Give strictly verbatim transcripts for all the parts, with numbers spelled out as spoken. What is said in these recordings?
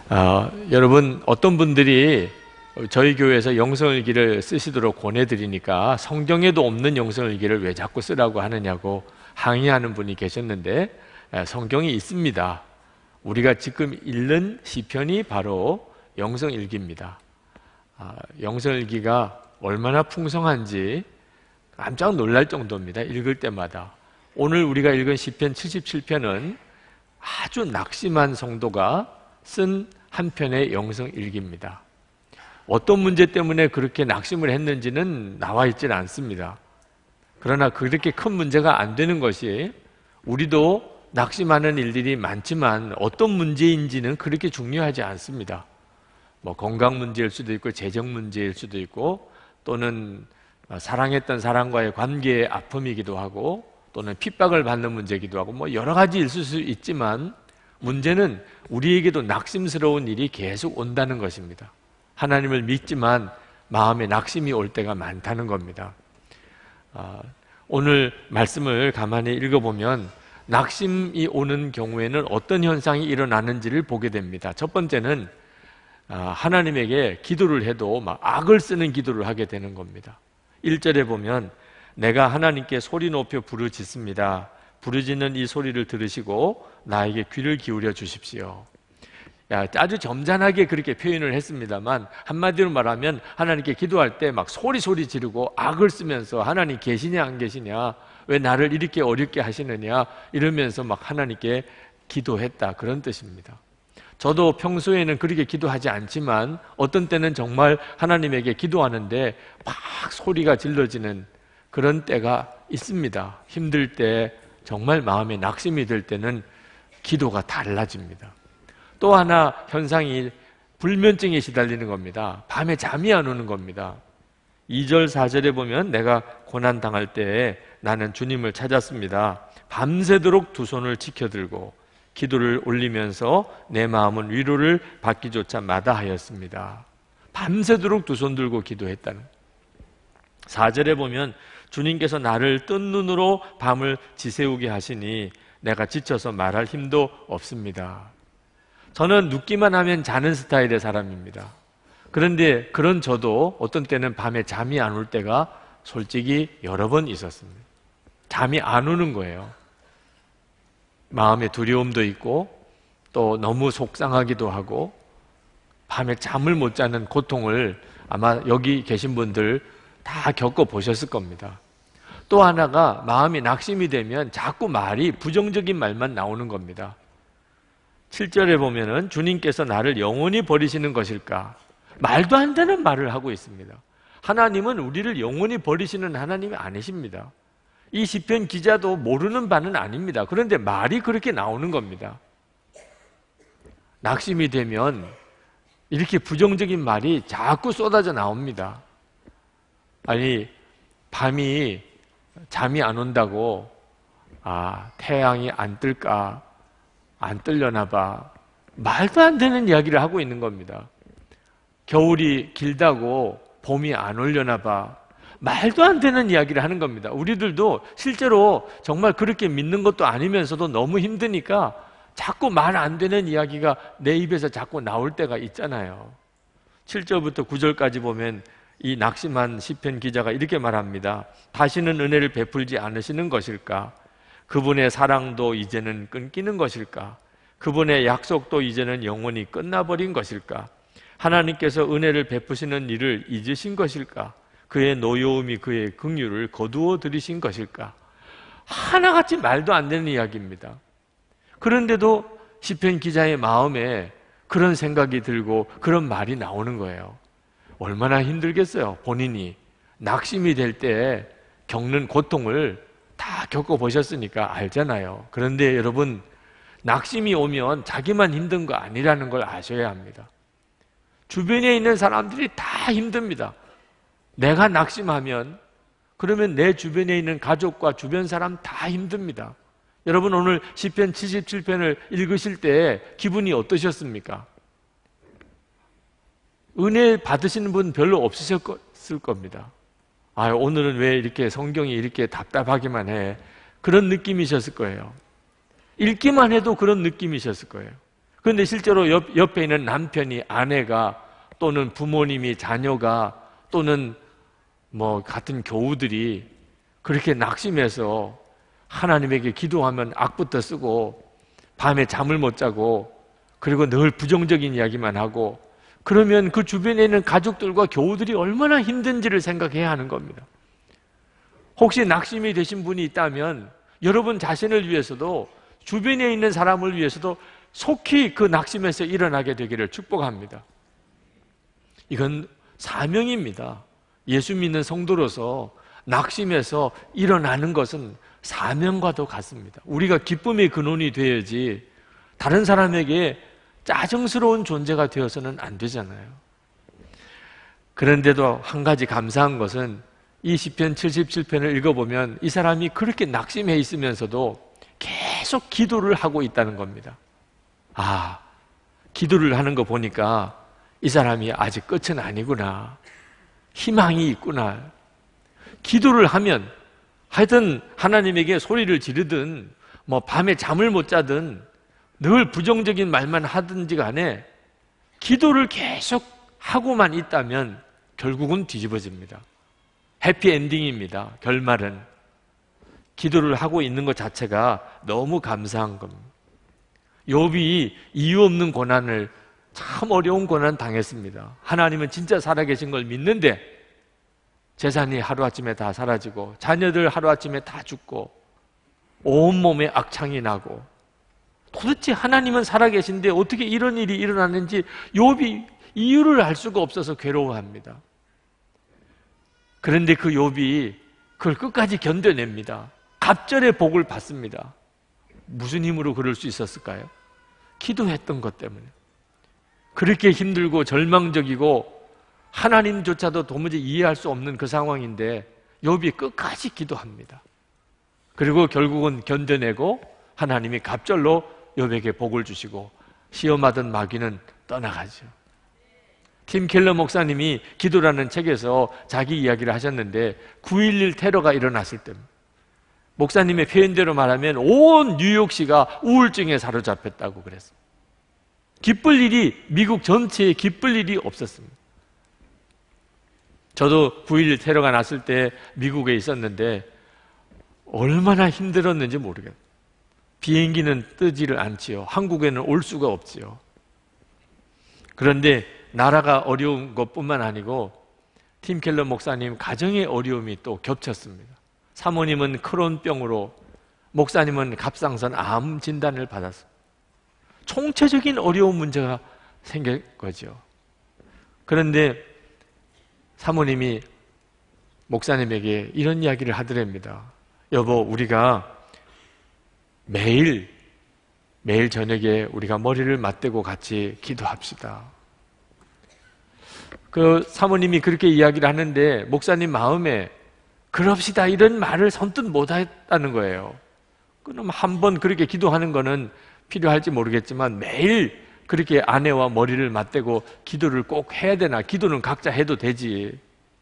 어, 여러분, 어떤 분들이 저희 교회에서 영성일기를 쓰시도록 권해드리니까 성경에도 없는 영성일기를 왜 자꾸 쓰라고 하느냐고 항의하는 분이 계셨는데, 성경이 있습니다. 우리가 지금 읽는 시편이 바로 영성일기입니다. 아, 영성일기가 얼마나 풍성한지 깜짝 놀랄 정도입니다. 읽을 때마다. 오늘 우리가 읽은 시편 칠십칠 편은 아주 낙심한 성도가 쓴 한 편의 영성일기입니다. 어떤 문제 때문에 그렇게 낙심을 했는지는 나와 있지는 않습니다. 그러나 그렇게 큰 문제가 안 되는 것이, 우리도 낙심하는 일들이 많지만 어떤 문제인지는 그렇게 중요하지 않습니다. 뭐 건강 문제일 수도 있고 재정 문제일 수도 있고, 또는 사랑했던 사람과의 관계의 아픔이기도 하고, 또는 핍박을 받는 문제이기도 하고, 뭐 여러 가지 있을 수 있지만 문제는 우리에게도 낙심스러운 일이 계속 온다는 것입니다. 하나님을 믿지만 마음에 낙심이 올 때가 많다는 겁니다. 아, 오늘 말씀을 가만히 읽어보면 낙심이 오는 경우에는 어떤 현상이 일어나는지를 보게 됩니다. 첫 번째는 아, 하나님에게 기도를 해도 막 악을 쓰는 기도를 하게 되는 겁니다. 일 절에 보면 내가 하나님께 소리 높여 부르짖습니다. 부르짖는 이 소리를 들으시고 나에게 귀를 기울여 주십시오. 야, 아주 점잖하게 그렇게 표현을 했습니다만, 한마디로 말하면 하나님께 기도할 때 막 소리 소리 지르고 악을 쓰면서 하나님 계시냐 안 계시냐, 왜 나를 이렇게 어렵게 하시느냐 이러면서 막 하나님께 기도했다, 그런 뜻입니다. 저도 평소에는 그렇게 기도하지 않지만 어떤 때는 정말 하나님에게 기도하는데 막 소리가 질러지는 그런 때가 있습니다. 힘들 때, 정말 마음에 낙심이 들 때는 기도가 달라집니다. 또 하나 현상이 불면증에 시달리는 겁니다. 밤에 잠이 안 오는 겁니다. 이 절 사 절에 보면 내가 고난 당할 때에 나는 주님을 찾았습니다. 밤새도록 두 손을 지켜들고 기도를 올리면서 내 마음은 위로를 받기조차 마다하였습니다. 밤새도록 두 손 들고 기도했다는. 사 절에 보면 주님께서 나를 뜬 눈으로 밤을 지새우게 하시니 내가 지쳐서 말할 힘도 없습니다. 저는 눕기만 하면 자는 스타일의 사람입니다. 그런데 그런 저도 어떤 때는 밤에 잠이 안 올 때가 솔직히 여러 번 있었습니다. 잠이 안 오는 거예요. 마음에 두려움도 있고 또 너무 속상하기도 하고, 밤에 잠을 못 자는 고통을 아마 여기 계신 분들 다 겪어보셨을 겁니다. 또 하나가, 마음이 낙심이 되면 자꾸 말이 부정적인 말만 나오는 겁니다. 칠 절에 보면은 주님께서 나를 영원히 버리시는 것일까? 말도 안 되는 말을 하고 있습니다. 하나님은 우리를 영원히 버리시는 하나님이 아니십니다. 이 시편 기자도 모르는 바는 아닙니다. 그런데 말이 그렇게 나오는 겁니다. 낙심이 되면 이렇게 부정적인 말이 자꾸 쏟아져 나옵니다. 아니, 밤이 잠이 안 온다고 아, 태양이 안 뜰까? 안 뜰려나 봐. 말도 안 되는 이야기를 하고 있는 겁니다. 겨울이 길다고 봄이 안 오려나 봐. 말도 안 되는 이야기를 하는 겁니다. 우리들도 실제로 정말 그렇게 믿는 것도 아니면서도 너무 힘드니까 자꾸 말 안 되는 이야기가 내 입에서 자꾸 나올 때가 있잖아요. 칠 절부터 구 절까지 보면 이 낙심한 시편 기자가 이렇게 말합니다. 다시는 은혜를 베풀지 않으시는 것일까? 그분의 사랑도 이제는 끊기는 것일까? 그분의 약속도 이제는 영원히 끝나버린 것일까? 하나님께서 은혜를 베푸시는 일을 잊으신 것일까? 그의 노여움이 그의 긍휼을 거두어 들이신 것일까? 하나같이 말도 안 되는 이야기입니다. 그런데도 시편 기자의 마음에 그런 생각이 들고 그런 말이 나오는 거예요. 얼마나 힘들겠어요. 본인이 낙심이 될 때 겪는 고통을 다 겪어보셨으니까 알잖아요. 그런데 여러분, 낙심이 오면 자기만 힘든 거 아니라는 걸 아셔야 합니다. 주변에 있는 사람들이 다 힘듭니다. 내가 낙심하면 그러면 내 주변에 있는 가족과 주변 사람 다 힘듭니다. 여러분, 오늘 시편 칠십칠 편을 읽으실 때 기분이 어떠셨습니까? 은혜 받으시는 분 별로 없으셨을 겁니다. 아, 오늘은 왜 이렇게 성경이 이렇게 답답하기만 해? 그런 느낌이셨을 거예요. 읽기만 해도 그런 느낌이셨을 거예요. 그런데 실제로 옆, 옆에 있는 남편이, 아내가, 또는 부모님이, 자녀가, 또는 뭐 같은 교우들이 그렇게 낙심해서 하나님에게 기도하면 악부터 쓰고 밤에 잠을 못 자고 그리고 늘 부정적인 이야기만 하고, 그러면 그 주변에 있는 가족들과 교우들이 얼마나 힘든지를 생각해야 하는 겁니다. 혹시 낙심이 되신 분이 있다면 여러분 자신을 위해서도, 주변에 있는 사람을 위해서도 속히 그 낙심에서 일어나게 되기를 축복합니다. 이건 사명입니다. 예수 믿는 성도로서 낙심에서 일어나는 것은 사명과도 같습니다. 우리가 기쁨의 근원이 되어야지 다른 사람에게 짜증스러운 존재가 되어서는 안 되잖아요. 그런데도 한 가지 감사한 것은 이 시편 칠십칠 편을 읽어보면 이 사람이 그렇게 낙심해 있으면서도 계속 기도를 하고 있다는 겁니다. 아, 기도를 하는 거 보니까 이 사람이 아직 끝은 아니구나, 희망이 있구나. 기도를 하면 하여튼 하나님에게 소리를 지르든 뭐 밤에 잠을 못 자든 늘 부정적인 말만 하든지 간에 기도를 계속 하고만 있다면 결국은 뒤집어집니다. 해피엔딩입니다. 결말은. 기도를 하고 있는 것 자체가 너무 감사한 겁니다. 욥이 이유 없는 고난을, 참 어려운 고난 당했습니다. 하나님은 진짜 살아계신 걸 믿는데 재산이 하루아침에 다 사라지고 자녀들 하루아침에 다 죽고 온몸에 악창이 나고, 도대체 하나님은 살아계신데 어떻게 이런 일이 일어났는지 욥이 이유를 알 수가 없어서 괴로워합니다. 그런데 그 욥이 그걸 끝까지 견뎌냅니다. 갑절의 복을 받습니다. 무슨 힘으로 그럴 수 있었을까요? 기도했던 것 때문에. 그렇게 힘들고 절망적이고 하나님조차도 도무지 이해할 수 없는 그 상황인데 욥이 끝까지 기도합니다. 그리고 결국은 견뎌내고 하나님이 갑절로 욥에게 복을 주시고 시험하던 마귀는 떠나가죠. 팀 켈러 목사님이 기도라는 책에서 자기 이야기를 하셨는데 구일일 테러가 일어났을 때 목사님의 표현대로 말하면 온 뉴욕시가 우울증에 사로잡혔다고 그랬어요. 기쁠 일이, 미국 전체에 기쁠 일이 없었습니다. 저도 구일일 테러가 났을 때 미국에 있었는데 얼마나 힘들었는지 모르겠어요. 비행기는 뜨지를 않지요. 한국에는 올 수가 없지요. 그런데 나라가 어려운 것뿐만 아니고 팀 켈러 목사님 가정의 어려움이 또 겹쳤습니다. 사모님은 크론병으로, 목사님은 갑상선 암 진단을 받았어요. 총체적인 어려운 문제가 생긴 거죠. 그런데 사모님이 목사님에게 이런 이야기를 하더랍니다. 여보, 우리가 매일 매일 저녁에 우리가 머리를 맞대고 같이 기도합시다. 그 사모님이 그렇게 이야기를 하는데 목사님 마음에 그럽시다 이런 말을 선뜻 못했다는 거예요. 그럼 한 번 그렇게 기도하는 거는 필요할지 모르겠지만 매일 그렇게 아내와 머리를 맞대고 기도를 꼭 해야 되나? 기도는 각자 해도 되지.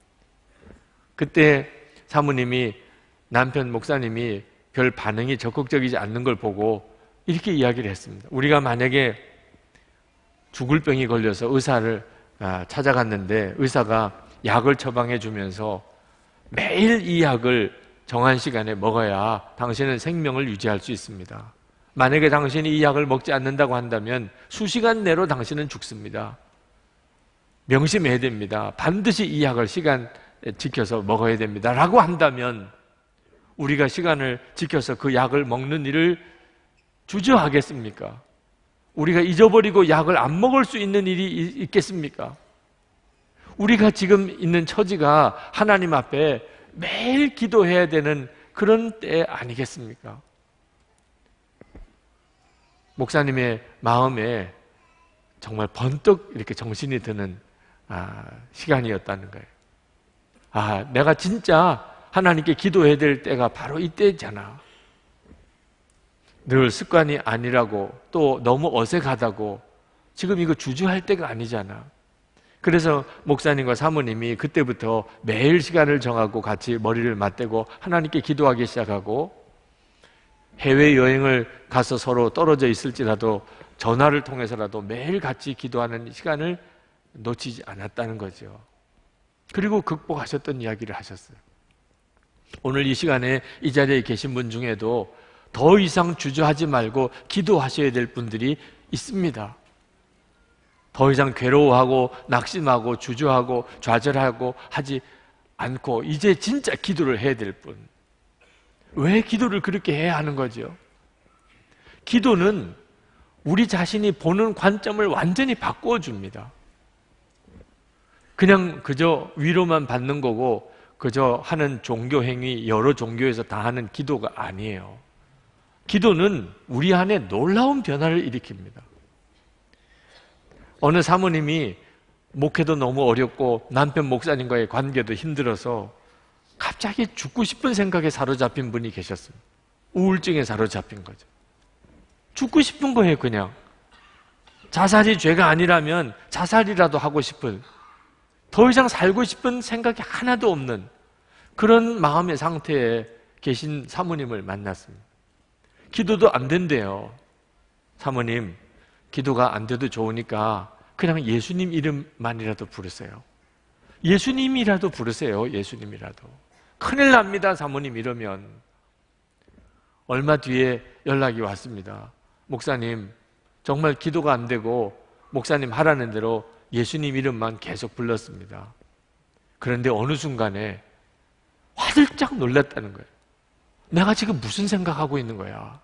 그때 사모님이, 남편 목사님이 별 반응이 적극적이지 않는 걸 보고 이렇게 이야기를 했습니다. 우리가 만약에 죽을 병이 걸려서 의사를 찾아갔는데 의사가 약을 처방해 주면서 매일 이 약을 정한 시간에 먹어야 당신은 생명을 유지할 수 있습니다. 만약에 당신이 이 약을 먹지 않는다고 한다면 수시간 내로 당신은 죽습니다. 명심해야 됩니다. 반드시 이 약을 시간 지켜서 먹어야 됩니다. 라고 한다면 우리가 시간을 지켜서 그 약을 먹는 일을 주저하겠습니까? 우리가 잊어버리고 약을 안 먹을 수 있는 일이 있겠습니까? 우리가 지금 있는 처지가 하나님 앞에 매일 기도해야 되는 그런 때 아니겠습니까? 목사님의 마음에 정말 번뜩 이렇게 정신이 드는 아, 시간이었다는 거예요. 아, 내가 진짜 하나님께 기도해야 될 때가 바로 이때잖아. 늘 습관이 아니라고, 또 너무 어색하다고, 지금 이거 주저할 때가 아니잖아. 그래서 목사님과 사모님이 그때부터 매일 시간을 정하고 같이 머리를 맞대고 하나님께 기도하기 시작하고, 해외여행을 가서 서로 떨어져 있을지라도 전화를 통해서라도 매일 같이 기도하는 시간을 놓치지 않았다는 거죠. 그리고 극복하셨던 이야기를 하셨어요. 오늘 이 시간에 이 자리에 계신 분 중에도 더 이상 주저하지 말고 기도하셔야 될 분들이 있습니다. 더 이상 괴로워하고 낙심하고 주저하고 좌절하고 하지 않고 이제 진짜 기도를 해야 될 분. 왜 기도를 그렇게 해야 하는 거죠? 기도는 우리 자신이 보는 관점을 완전히 바꾸어 줍니다. 그냥 그저 위로만 받는 거고 그저 하는 종교 행위, 여러 종교에서 다 하는 기도가 아니에요. 기도는 우리 안에 놀라운 변화를 일으킵니다. 어느 사모님이 목회도 너무 어렵고 남편 목사님과의 관계도 힘들어서 갑자기 죽고 싶은 생각에 사로잡힌 분이 계셨습니다. 우울증에 사로잡힌 거죠. 죽고 싶은 거예요, 그냥. 자살이 죄가 아니라면 자살이라도 하고 싶은, 더 이상 살고 싶은 생각이 하나도 없는 그런 마음의 상태에 계신 사모님을 만났습니다. 기도도 안 된대요. 사모님, 기도가 안 돼도 좋으니까 그냥 예수님 이름만이라도 부르세요. 예수님이라도 부르세요. 예수님이라도. 큰일 납니다, 사모님 이러면. 얼마 뒤에 연락이 왔습니다. 목사님, 정말 기도가 안 되고 목사님 하라는 대로 예수님 이름만 계속 불렀습니다. 그런데 어느 순간에 화들짝 놀랐다는 거예요. 내가 지금 무슨 생각하고 있는 거야?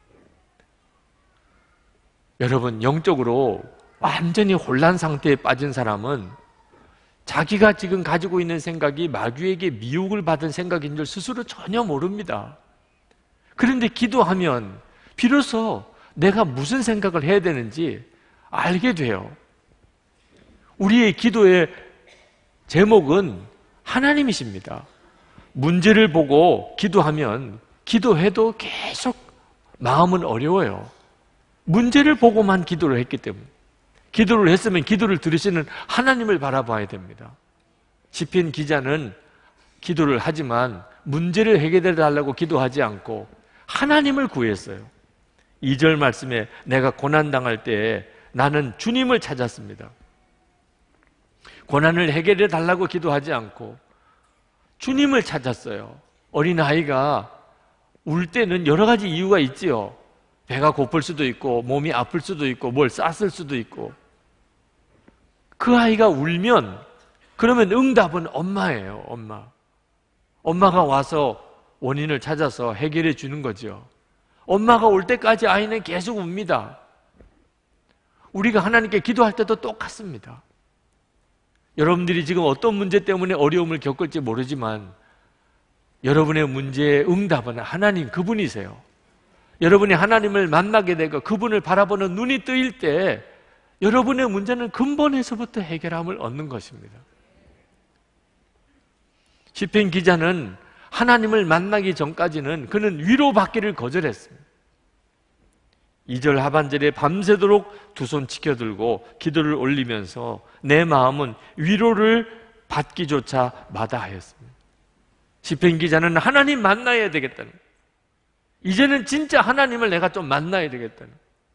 여러분, 영적으로 완전히 혼란 상태에 빠진 사람은 자기가 지금 가지고 있는 생각이 마귀에게 미혹을 받은 생각인 줄 스스로 전혀 모릅니다. 그런데 기도하면 비로소 내가 무슨 생각을 해야 되는지 알게 돼요. 우리의 기도의 제목은 하나님이십니다. 문제를 보고 기도하면 기도해도 계속 마음은 어려워요. 문제를 보고만 기도를 했기 때문에. 기도를 했으면 기도를 들으시는 하나님을 바라봐야 됩니다. 시편 기자는 기도를 하지만 문제를 해결해 달라고 기도하지 않고 하나님을 구했어요. 이 절 말씀에 내가 고난당할 때에 나는 주님을 찾았습니다. 고난을 해결해 달라고 기도하지 않고 주님을 찾았어요. 어린아이가 울 때는 여러 가지 이유가 있지요. 배가 고플 수도 있고 몸이 아플 수도 있고 뭘 쌌을 수도 있고. 그 아이가 울면 그러면 응답은 엄마예요. 엄마. 엄마가 와서 원인을 찾아서 해결해 주는 거죠. 엄마가 올 때까지 아이는 계속 웁니다. 우리가 하나님께 기도할 때도 똑같습니다. 여러분들이 지금 어떤 문제 때문에 어려움을 겪을지 모르지만 여러분의 문제의 응답은 하나님 그분이세요. 여러분이 하나님을 만나게 되고 그분을 바라보는 눈이 뜨일 때 여러분의 문제는 근본에서부터 해결함을 얻는 것입니다. 시편 기자는 하나님을 만나기 전까지는 그는 위로받기를 거절했습니다. 이 절 하반절에 밤새도록 두 손 치켜들고 기도를 올리면서 내 마음은 위로를 받기조차 마다하였습니다. 시편 기자는 하나님 만나야 되겠다는, 이제는 진짜 하나님을 내가 좀 만나야 되겠다는,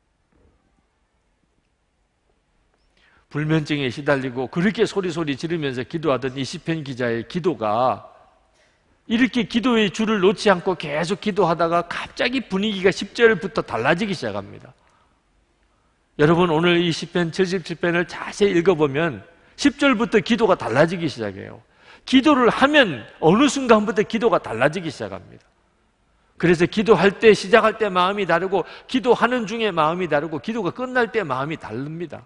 불면증에 시달리고 그렇게 소리소리 지르면서 기도하던 이 시편 기자의 기도가 이렇게 기도의 줄을 놓지 않고 계속 기도하다가 갑자기 분위기가 십 절부터 달라지기 시작합니다. 여러분, 오늘 이 시편 칠십칠 편을 자세히 읽어보면 십 절부터 기도가 달라지기 시작해요. 기도를 하면 어느 순간부터 기도가 달라지기 시작합니다. 그래서 기도할 때, 시작할 때 마음이 다르고 기도하는 중에 마음이 다르고 기도가 끝날 때 마음이 다릅니다.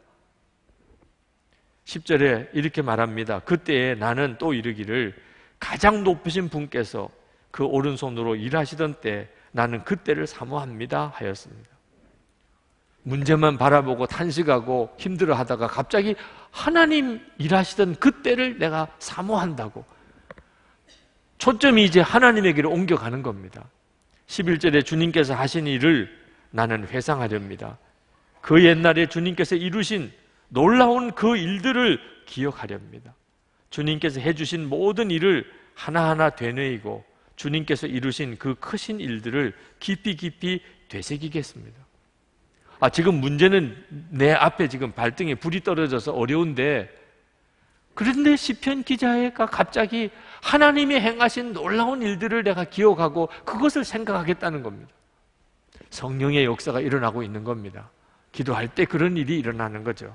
십 절에 이렇게 말합니다. 그때에 나는 또 이르기를 가장 높으신 분께서 그 오른손으로 일하시던 때 나는 그때를 사모합니다 하였습니다. 문제만 바라보고 탄식하고 힘들어하다가 갑자기 하나님 일하시던 그때를 내가 사모한다고, 초점이 이제 하나님에게로 옮겨가는 겁니다. 십일 절에 주님께서 하신 일을 나는 회상하렵니다. 그 옛날에 주님께서 이루신 놀라운 그 일들을 기억하렵니다. 주님께서 해주신 모든 일을 하나하나 되뇌이고 주님께서 이루신 그 크신 일들을 깊이 깊이 되새기겠습니다. 아, 지금 문제는 내 앞에 지금 발등에 불이 떨어져서 어려운데, 그런데 시편 기자가 갑자기 하나님이 행하신 놀라운 일들을 내가 기억하고 그것을 생각하겠다는 겁니다. 성령의 역사가 일어나고 있는 겁니다. 기도할 때 그런 일이 일어나는 거죠.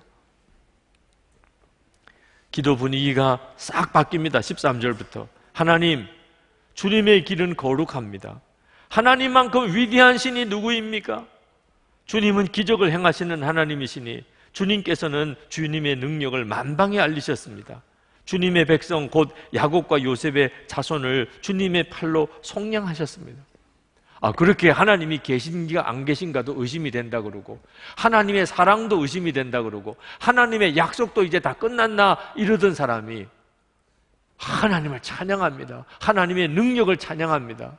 기도 분위기가 싹 바뀝니다. 십삼 절부터 하나님, 주님의 길은 거룩합니다. 하나님만큼 위대한 신이 누구입니까? 주님은 기적을 행하시는 하나님이시니 주님께서는 주님의 능력을 만방에 알리셨습니다. 주님의 백성 곧 야곱과 요셉의 자손을 주님의 팔로 속량하셨습니다. 아, 그렇게 하나님이 계신가 안 계신가도 의심이 된다 그러고, 하나님의 사랑도 의심이 된다 그러고, 하나님의 약속도 이제 다 끝났나 이러던 사람이 하나님을 찬양합니다. 하나님의 능력을 찬양합니다.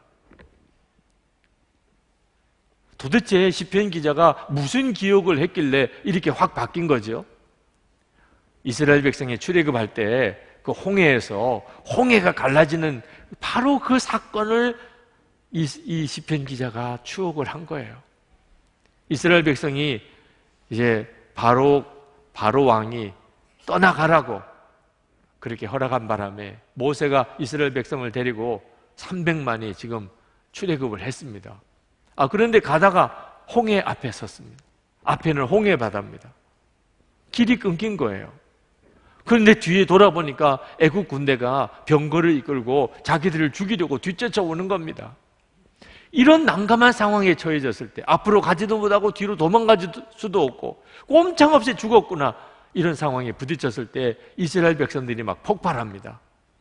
도대체 시편 기자가 무슨 기억을 했길래 이렇게 확 바뀐 거죠? 이스라엘 백성이 출애굽할 때 그 홍해에서 홍해가 갈라지는 바로 그 사건을 이, 이 시편 기자가 추억을 한 거예요. 이스라엘 백성이 이제 바로 바로 왕이 떠나가라고 그렇게 허락한 바람에 모세가 이스라엘 백성을 데리고 삼백만이 지금 출애굽을 했습니다. 아, 그런데 가다가 홍해 앞에 섰습니다. 앞에는 홍해 바다입니다. 길이 끊긴 거예요. 그런데 뒤에 돌아보니까 애국 군대가 병거를 이끌고 자기들을 죽이려고 뒤쫓아오는 겁니다. 이런 난감한 상황에 처해졌을 때 앞으로 가지도 못하고 뒤로 도망갈 수도 없고 꼼짝없이 죽었구나, 이런 상황에 부딪혔을 때 이스라엘 백성들이 막 폭발합니다.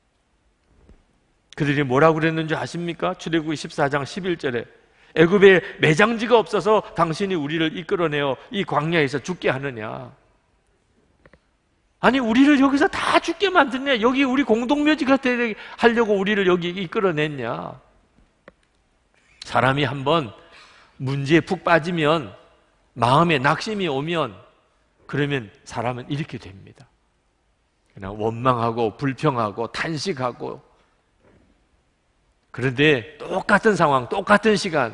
그들이 뭐라고 그랬는지 아십니까? 출애굽기 십사 장 십일 절에 애굽에 매장지가 없어서 당신이 우리를 이끌어내어 이 광야에서 죽게 하느냐? 아니, 우리를 여기서 다 죽게 만드냐? 여기 우리 공동묘지가 되게 하려고 우리를 여기 이끌어냈냐? 사람이 한번 문제에 푹 빠지면, 마음에 낙심이 오면, 그러면 사람은 이렇게 됩니다. 그냥 원망하고 불평하고 탄식하고. 그런데 똑같은 상황, 똑같은 시간,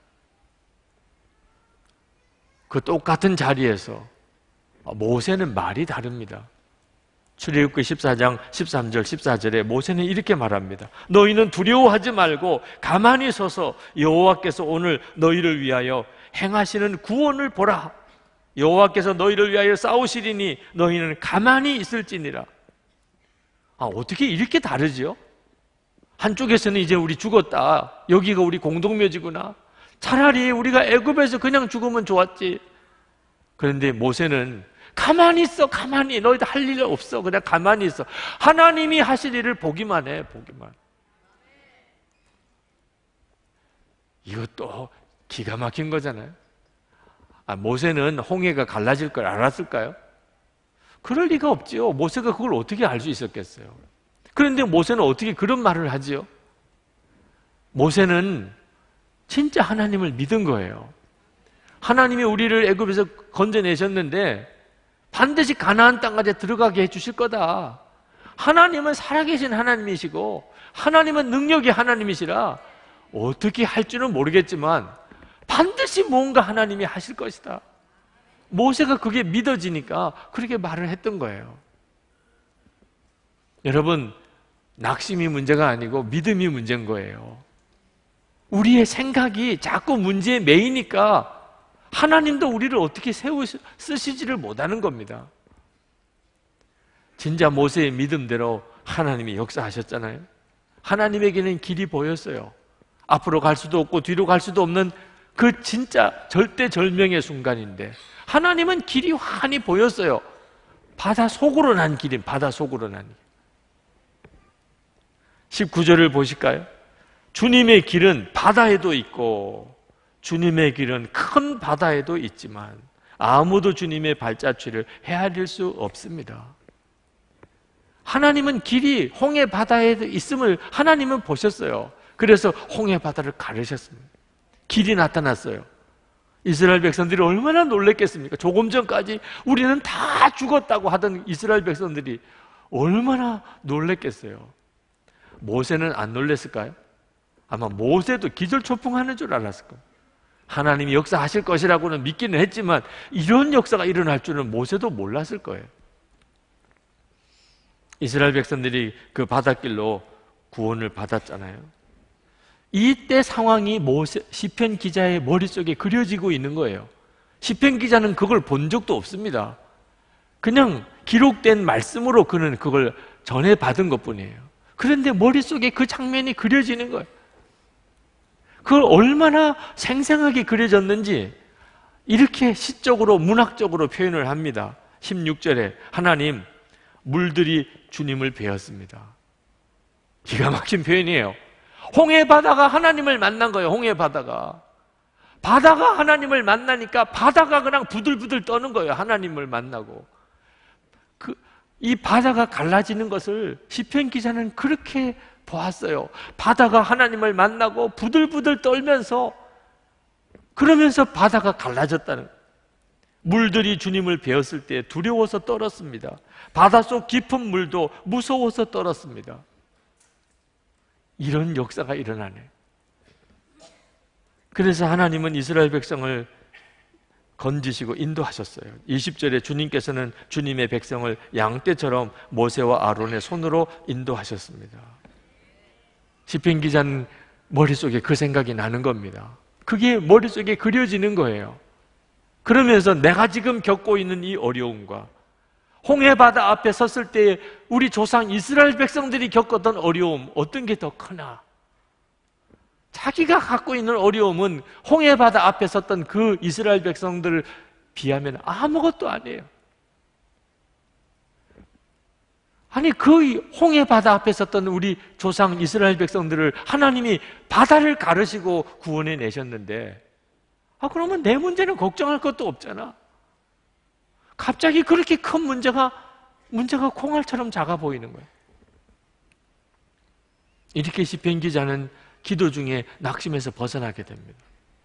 그 똑같은 자리에서 모세는 말이 다릅니다. 출애굽기 십사 장 십삼 절 십사 절에 모세는 이렇게 말합니다. 너희는 두려워하지 말고 가만히 서서 여호와께서 오늘 너희를 위하여 행하시는 구원을 보라. 여호와께서 너희를 위하여 싸우시리니 너희는 가만히 있을지니라. 아, 어떻게 이렇게 다르죠? 한쪽에서는 이제 우리 죽었다, 여기가 우리 공동묘지구나, 차라리 우리가 애굽에서 그냥 죽으면 좋았지. 그런데 모세는 가만히 있어, 가만히. 너희들 할 일 없어. 그냥 가만히 있어. 하나님이 하실 일을 보기만 해, 보기만. 이것도 기가 막힌 거잖아요. 아, 모세는 홍해가 갈라질 걸 알았을까요? 그럴 리가 없지요. 모세가 그걸 어떻게 알 수 있었겠어요? 그런데 모세는 어떻게 그런 말을 하지요? 모세는 진짜 하나님을 믿은 거예요. 하나님이 우리를 애굽에서 건져내셨는데 반드시 가나안 땅까지 들어가게 해주실 거다. 하나님은 살아계신 하나님이시고 하나님은 능력의 하나님이시라 어떻게 할지는 모르겠지만 반드시 뭔가 하나님이 하실 것이다. 모세가 그게 믿어지니까 그렇게 말을 했던 거예요. 여러분, 낙심이 문제가 아니고 믿음이 문제인 거예요. 우리의 생각이 자꾸 문제에 매이니까 하나님도 우리를 어떻게 세우 쓰시지를 못하는 겁니다. 진짜 모세의 믿음대로 하나님이 역사하셨잖아요. 하나님에게는 길이 보였어요. 앞으로 갈 수도 없고 뒤로 갈 수도 없는 그 진짜 절대절명의 순간인데 하나님은 길이 환히 보였어요. 바다 속으로 난 길인, 바다 속으로 난 길. 십구 절을 보실까요? 주님의 길은 바다에도 있고 주님의 길은 큰 바다에도 있지만 아무도 주님의 발자취를 헤아릴 수 없습니다. 하나님은 길이 홍해 바다에 있음을 하나님은 보셨어요. 그래서 홍해 바다를 가르셨습니다. 길이 나타났어요. 이스라엘 백성들이 얼마나 놀랬겠습니까? 조금 전까지 우리는 다 죽었다고 하던 이스라엘 백성들이 얼마나 놀랬겠어요. 모세는 안 놀랬을까요? 아마 모세도 기절초풍하는 줄 알았을 거예요. 하나님이 역사하실 것이라고는 믿기는 했지만 이런 역사가 일어날 줄은 모세도 몰랐을 거예요. 이스라엘 백성들이 그 바닷길로 구원을 받았잖아요. 이때 상황이 모세, 시편 기자의 머릿속에 그려지고 있는 거예요. 시편 기자는 그걸 본 적도 없습니다. 그냥 기록된 말씀으로 그는 그걸 전해받은 것뿐이에요. 그런데 머릿속에 그 장면이 그려지는 거예요. 그걸 얼마나 생생하게 그려졌는지 이렇게 시적으로 문학적으로 표현을 합니다. 십육 절에 하나님 물들이 주님을 베었습니다. 기가 막힌 표현이에요. 홍해 바다가 하나님을 만난 거예요. 홍해 바다가 바다가 하나님을 만나니까 바다가 그냥 부들부들 떠는 거예요. 하나님을 만나고 그, 이 바다가 갈라지는 것을 시편 기자는 그렇게 보았어요. 바다가 하나님을 만나고 부들부들 떨면서 그러면서 바다가 갈라졌다는, 물들이 주님을 베었을 때 두려워서 떨었습니다. 바닷속 깊은 물도 무서워서 떨었습니다. 이런 역사가 일어나네. 그래서 하나님은 이스라엘 백성을 건지시고 인도하셨어요. 이십 절에 주님께서는 주님의 백성을 양떼처럼 모세와 아론의 손으로 인도하셨습니다. 시편 기자는 머릿속에 그 생각이 나는 겁니다. 그게 머릿속에 그려지는 거예요. 그러면서 내가 지금 겪고 있는 이 어려움과 홍해바다 앞에 섰을 때 우리 조상 이스라엘 백성들이 겪었던 어려움, 어떤 게 더 크나? 자기가 갖고 있는 어려움은 홍해바다 앞에 섰던 그 이스라엘 백성들을 비하면 아무것도 아니에요. 아니 그 홍해바다 앞에 섰던 우리 조상 이스라엘 백성들을 하나님이 바다를 가르시고 구원해 내셨는데, 아 그러면 내 문제는 걱정할 것도 없잖아. 갑자기 그렇게 큰 문제가 문제가 콩알처럼 작아 보이는 거예요. 이렇게 시편 기자는 기도 중에 낙심해서 벗어나게 됩니다.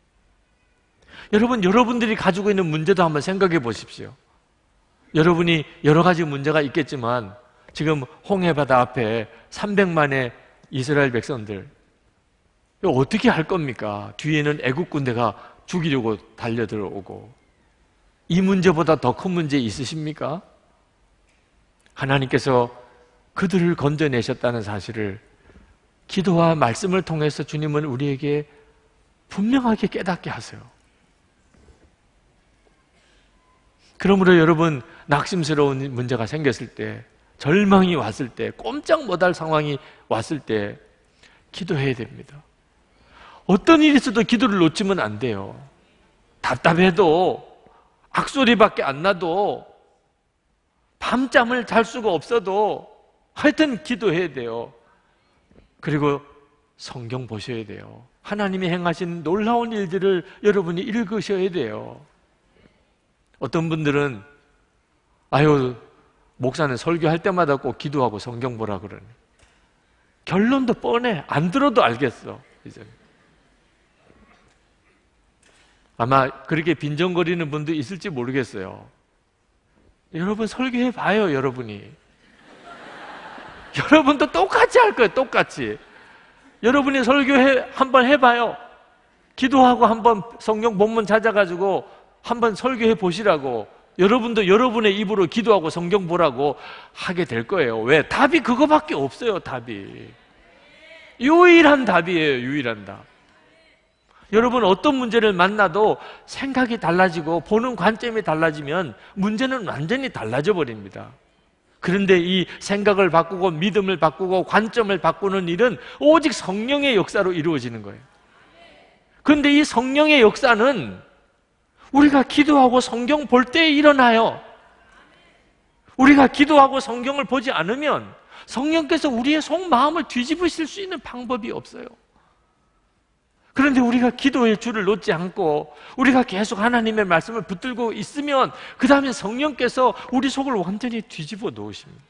여러분, 여러분들이 가지고 있는 문제도 한번 생각해 보십시오. 여러분이 여러 가지 문제가 있겠지만 지금 홍해바다 앞에 삼백만의 이스라엘 백성들 어떻게 할 겁니까? 뒤에는 애국 군대가 죽이려고 달려들어오고, 이 문제보다 더 큰 문제 있으십니까? 하나님께서 그들을 건져내셨다는 사실을 기도와 말씀을 통해서 주님은 우리에게 분명하게 깨닫게 하세요. 그러므로 여러분, 낙심스러운 문제가 생겼을 때, 절망이 왔을 때, 꼼짝 못할 상황이 왔을 때 기도해야 됩니다. 어떤 일이 있어도 기도를 놓치면 안 돼요. 답답해도, 악소리밖에 안 나도, 밤잠을 잘 수가 없어도 하여튼 기도해야 돼요. 그리고 성경 보셔야 돼요. 하나님이 행하신 놀라운 일들을 여러분이 읽으셔야 돼요. 어떤 분들은 아유, 목사는 설교할 때마다 꼭 기도하고 성경 보라 그러네. 결론도 뻔해. 안 들어도 알겠어. 이제 아마 그렇게 빈정거리는 분도 있을지 모르겠어요. 여러분 설교해 봐요. 여러분이 여러분도 똑같이 할 거예요. 똑같이. 여러분이 설교해 한번 해봐요. 기도하고 한번 성경 본문 찾아가지고 한번 설교해 보시라고. 여러분도 여러분의 입으로 기도하고 성경 보라고 하게 될 거예요. 왜? 답이 그거밖에 없어요. 답이 유일한 답이에요. 유일한 답. 여러분 어떤 문제를 만나도 생각이 달라지고 보는 관점이 달라지면 문제는 완전히 달라져 버립니다. 그런데 이 생각을 바꾸고 믿음을 바꾸고 관점을 바꾸는 일은 오직 성령의 역사로 이루어지는 거예요. 그런데 이 성령의 역사는 우리가 기도하고 성경 볼 때 일어나요. 우리가 기도하고 성경을 보지 않으면 성령께서 우리의 속마음을 뒤집으실 수 있는 방법이 없어요. 그런데 우리가 기도의 줄을 놓지 않고 우리가 계속 하나님의 말씀을 붙들고 있으면 그 다음에 성령께서 우리 속을 완전히 뒤집어 놓으십니다.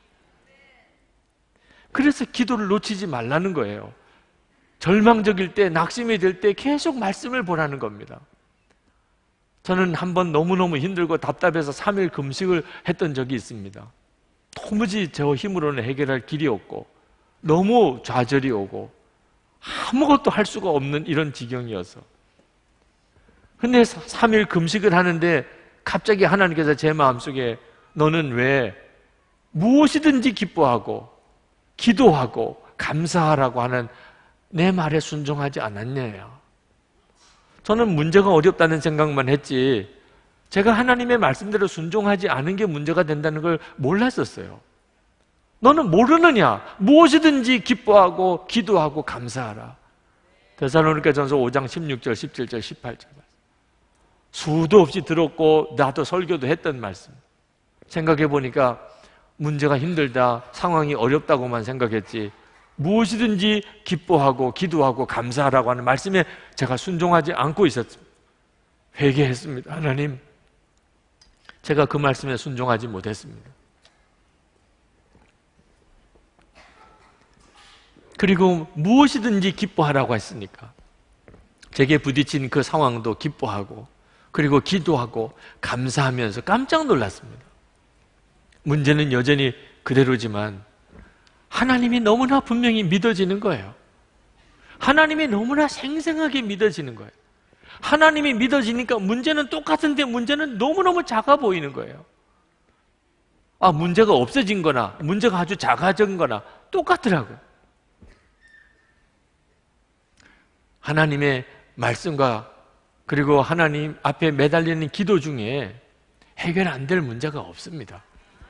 그래서 기도를 놓치지 말라는 거예요. 절망적일 때, 낙심이 될 때 계속 말씀을 보라는 겁니다. 저는 한번 너무너무 힘들고 답답해서 삼 일 금식을 했던 적이 있습니다. 도무지 저 힘으로는 해결할 길이 없고 너무 좌절이 오고 아무것도 할 수가 없는 이런 지경이어서 근데 삼 일 금식을 하는데 갑자기 하나님께서 제 마음속에 너는 왜 무엇이든지 기뻐하고 기도하고 감사하라고 하는 내 말에 순종하지 않았냐요. 저는 문제가 어렵다는 생각만 했지 제가 하나님의 말씀대로 순종하지 않은 게 문제가 된다는 걸 몰랐었어요. 너는 모르느냐? 무엇이든지 기뻐하고 기도하고 감사하라. 데살로니가전서 오 장 십육 절, 십칠 절, 십팔 절 말씀. 수도 없이 들었고 나도 설교도 했던 말씀. 생각해 보니까 문제가 힘들다, 상황이 어렵다고만 생각했지 무엇이든지 기뻐하고 기도하고 감사하라고 하는 말씀에 제가 순종하지 않고 있었습니다. 회개했습니다. 하나님, 제가 그 말씀에 순종하지 못했습니다. 그리고 무엇이든지 기뻐하라고 했으니까 제게 부딪힌 그 상황도 기뻐하고 그리고 기도하고 감사하면서 깜짝 놀랐습니다. 문제는 여전히 그대로지만 하나님이 너무나 분명히 믿어지는 거예요. 하나님이 너무나 생생하게 믿어지는 거예요. 하나님이 믿어지니까 문제는 똑같은데 문제는 너무너무 작아 보이는 거예요. 아, 문제가 없어진 거나 문제가 아주 작아진 거나 똑같더라고요. 하나님의 말씀과 그리고 하나님 앞에 매달리는 기도 중에 해결 안 될 문제가 없습니다.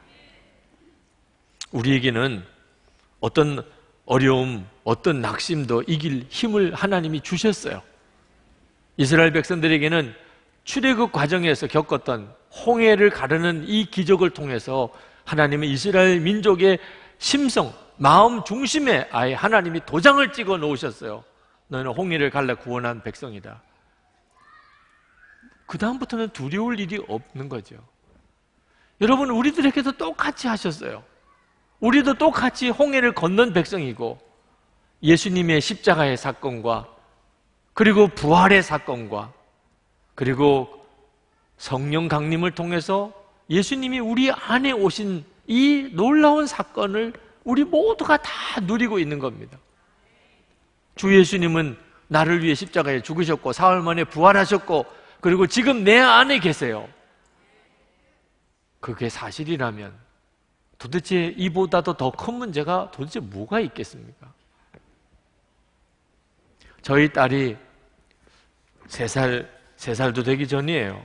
우리에게는 어떤 어려움, 어떤 낙심도 이길 힘을 하나님이 주셨어요. 이스라엘 백성들에게는 출애굽 과정에서 겪었던 홍해를 가르는 이 기적을 통해서 하나님은 이스라엘 민족의 심성, 마음 중심에 아예 하나님이 도장을 찍어 놓으셨어요. 너는 홍해를 갈라 구원한 백성이다. 그 다음부터는 두려울 일이 없는 거죠. 여러분, 우리들에게도 똑같이 하셨어요. 우리도 똑같이 홍해를 건넌 백성이고 예수님의 십자가의 사건과 그리고 부활의 사건과 그리고 성령 강림을 통해서 예수님이 우리 안에 오신 이 놀라운 사건을 우리 모두가 다 누리고 있는 겁니다. 주 예수님은 나를 위해 십자가에 죽으셨고 사흘 만에 부활하셨고 그리고 지금 내 안에 계세요. 그게 사실이라면 도대체 이보다도 더 큰 문제가 도대체 뭐가 있겠습니까? 저희 딸이 세 살, 세 살도 되기 전이에요.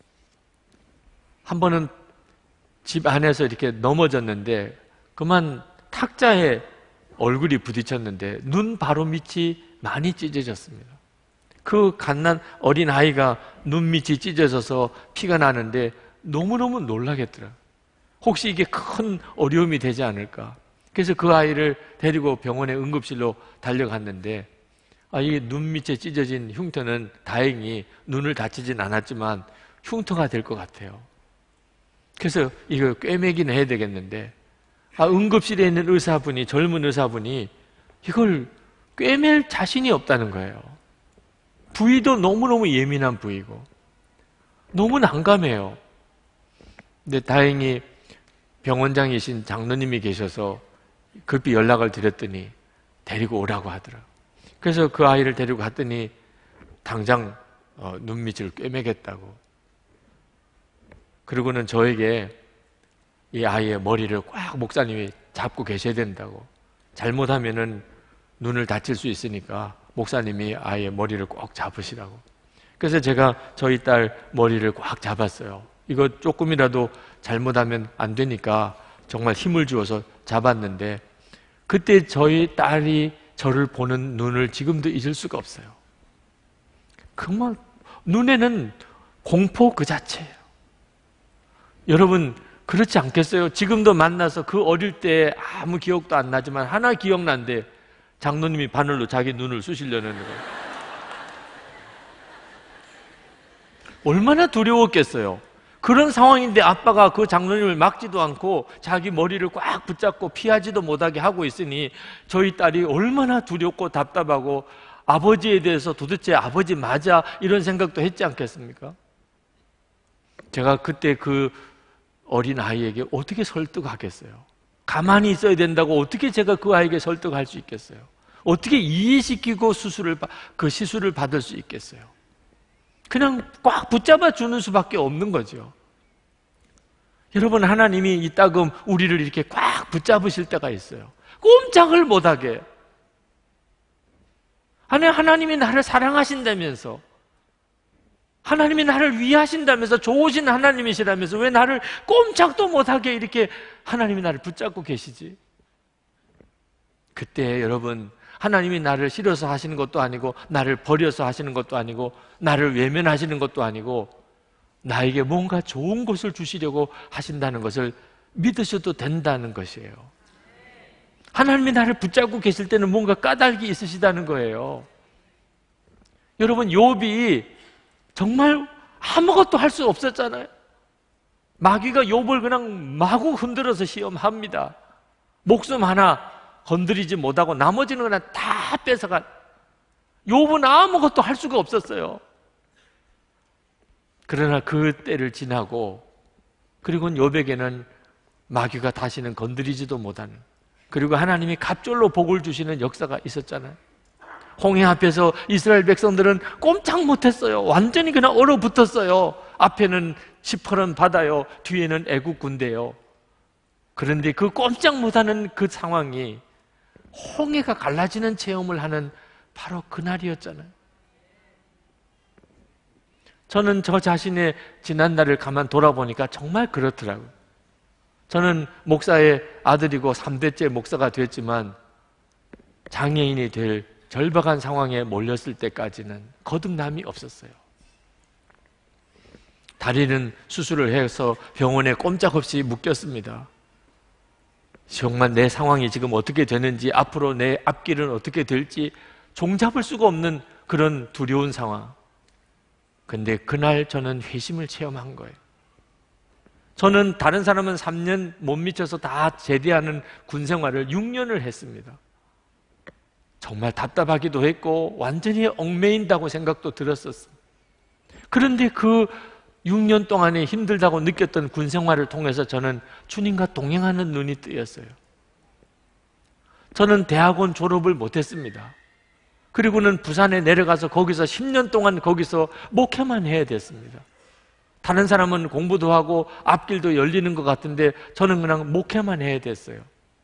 한 번은 집 안에서 이렇게 넘어졌는데 그만 탁자에 얼굴이 부딪혔는데 눈 바로 밑이 많이 찢어졌습니다. 그 갓난 어린 아이가 눈 밑이 찢어져서 피가 나는데 너무너무 놀라겠더라고요. 혹시 이게 큰 어려움이 되지 않을까? 그래서 그 아이를 데리고 병원의 응급실로 달려갔는데 아, 이 눈 밑에 찢어진 흉터는 다행히 눈을 다치진 않았지만 흉터가 될 것 같아요. 그래서 이거 꿰매기는 해야 되겠는데 아, 응급실에 있는 의사분이 젊은 의사분이 이걸 꿰맬 자신이 없다는 거예요. 부위도 너무너무 예민한 부위고 너무 난감해요. 근데 다행히 병원장이신 장로님이 계셔서 급히 연락을 드렸더니 데리고 오라고 하더라고요. 그래서 그 아이를 데리고 갔더니 당장 어, 눈밑을 꿰매겠다고. 그리고는 저에게 이 아이의 머리를 꽉 목사님이 잡고 계셔야 된다고. 잘못하면은 눈을 다칠 수 있으니까 목사님이 아이의 머리를 꼭 잡으시라고. 그래서 제가 저희 딸 머리를 꽉 잡았어요. 이거 조금이라도 잘못하면 안 되니까 정말 힘을 주어서 잡았는데 그때 저희 딸이 저를 보는 눈을 지금도 잊을 수가 없어요. 정말 눈에는 공포 그 자체예요. 여러분 그렇지 않겠어요? 지금도 만나서 그 어릴 때 아무 기억도 안 나지만 하나 기억난데 장로님이 바늘로 자기 눈을 쑤시려는 거예요. 얼마나 두려웠겠어요. 그런 상황인데 아빠가 그 장로님을 막지도 않고 자기 머리를 꽉 붙잡고 피하지도 못하게 하고 있으니 저희 딸이 얼마나 두렵고 답답하고 아버지에 대해서 도대체 아버지 맞아? 이런 생각도 했지 않겠습니까? 제가 그때 그 어린 아이에게 어떻게 설득하겠어요? 가만히 있어야 된다고 어떻게 제가 그 아이에게 설득할 수 있겠어요? 어떻게 이해시키고 수술을 그 시술을 받을 수 있겠어요? 그냥 꽉 붙잡아 주는 수밖에 없는 거죠. 여러분, 하나님이 이따금 우리를 이렇게 꽉 붙잡으실 때가 있어요. 꼼짝을 못하게. 아니, 하나님이 나를 사랑하신다면서, 하나님이 나를 위하신다면서, 좋으신 하나님이시라면서 왜 나를 꼼짝도 못하게 이렇게 하나님이 나를 붙잡고 계시지? 그때 여러분, 하나님이 나를 싫어서 하시는 것도 아니고, 나를 버려서 하시는 것도 아니고, 나를 외면하시는 것도 아니고, 나에게 뭔가 좋은 것을 주시려고 하신다는 것을 믿으셔도 된다는 것이에요. 하나님이 나를 붙잡고 계실 때는 뭔가 까닭이 있으시다는 거예요. 여러분, 욥이 정말 아무것도 할 수 없었잖아요. 마귀가 욥을 그냥 마구 흔들어서 시험합니다. 목숨 하나 건드리지 못하고 나머지는 그냥 다 뺏어간. 욥은 아무것도 할 수가 없었어요. 그러나 그 때를 지나고, 그리고 욥에게는 마귀가 다시는 건드리지도 못하는, 그리고 하나님이 갑절로 복을 주시는 역사가 있었잖아요. 홍해 앞에서 이스라엘 백성들은 꼼짝 못했어요. 완전히 그냥 얼어붙었어요. 앞에는 시퍼런 바다요, 뒤에는 애국 군대요. 그런데 그 꼼짝 못하는 그 상황이 홍해가 갈라지는 체험을 하는 바로 그날이었잖아요. 저는 저 자신의 지난날을 가만 돌아보니까 정말 그렇더라고요. 저는 목사의 아들이고 삼 대째 목사가 됐지만 장애인이 될 절박한 상황에 몰렸을 때까지는 거듭남이 없었어요. 다리는 수술을 해서 병원에 꼼짝없이 묶였습니다. 정말 내 상황이 지금 어떻게 되는지, 앞으로 내 앞길은 어떻게 될지 종잡을 수가 없는 그런 두려운 상황. 근데 그날 저는 회심을 체험한 거예요. 저는 다른 사람은 삼 년 못 미쳐서 다 제대하는 군 생활을 육 년을 했습니다. 정말 답답하기도 했고 완전히 얽매인다고 생각도 들었었어요. 그런데 그 육 년 동안에 힘들다고 느꼈던 군 생활을 통해서 저는 주님과 동행하는 눈이 뜨였어요. 저는 대학원 졸업을 못했습니다. 그리고는 부산에 내려가서 거기서 십 년 동안 거기서 목회만 해야 됐습니다. 다른 사람은 공부도 하고 앞길도 열리는 것 같은데 저는 그냥 목회만 해야 됐어요.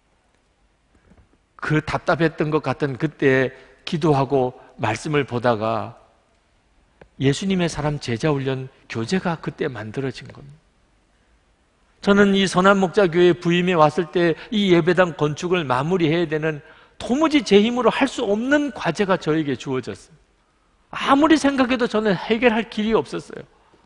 그 답답했던 것 같은 그때 기도하고 말씀을 보다가 예수님의 사람 제자훈련 교재가 그때 만들어진 겁니다. 저는 이 선한목자교회 부임에 왔을 때 이 예배당 건축을 마무리해야 되는, 도무지 제 힘으로 할 수 없는 과제가 저에게 주어졌어요. 아무리 생각해도 저는 해결할 길이 없었어요.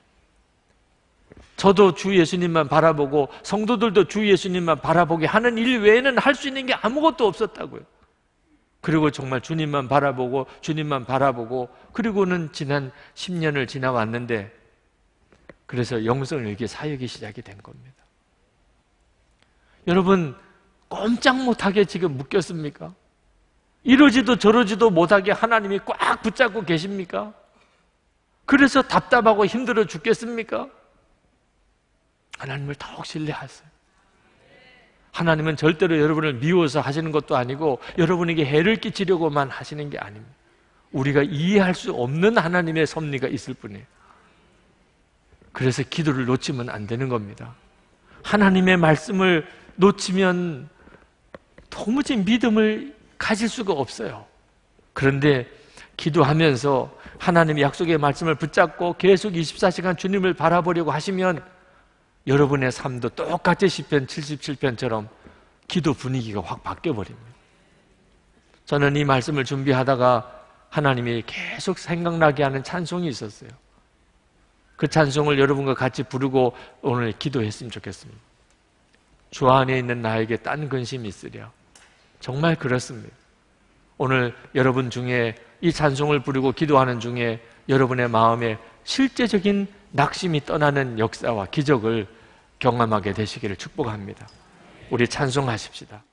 저도 주 예수님만 바라보고 성도들도 주 예수님만 바라보게 하는 일 외에는 할 수 있는 게 아무것도 없었다고요. 그리고 정말 주님만 바라보고 주님만 바라보고 그리고는 지난 십 년을 지나왔는데, 그래서 영성일기 사역이 시작이 된 겁니다. 여러분, 꼼짝 못하게 지금 묶였습니까? 이러지도 저러지도 못하게 하나님이 꽉 붙잡고 계십니까? 그래서 답답하고 힘들어 죽겠습니까? 하나님을 더욱 신뢰하세요. 하나님은 절대로 여러분을 미워서 하시는 것도 아니고 여러분에게 해를 끼치려고만 하시는 게 아닙니다. 우리가 이해할 수 없는 하나님의 섭리가 있을 뿐이에요. 그래서 기도를 놓치면 안 되는 겁니다. 하나님의 말씀을 놓치면 도무지 믿음을 가질 수가 없어요. 그런데 기도하면서 하나님의 약속의 말씀을 붙잡고 계속 이십사 시간 주님을 바라보려고 하시면 여러분의 삶도 똑같이 시편 칠십칠 편처럼 기도 분위기가 확 바뀌어버립니다. 저는 이 말씀을 준비하다가 하나님이 계속 생각나게 하는 찬송이 있었어요. 그 찬송을 여러분과 같이 부르고 오늘 기도했으면 좋겠습니다. 주 안에 있는 나에게 딴 근심이 있으랴. 정말 그렇습니다. 오늘 여러분 중에 이 찬송을 부르고 기도하는 중에 여러분의 마음에 실제적인 낙심이 떠나는 역사와 기적을 경험하게 되시기를 축복합니다. 우리 찬송하십시다.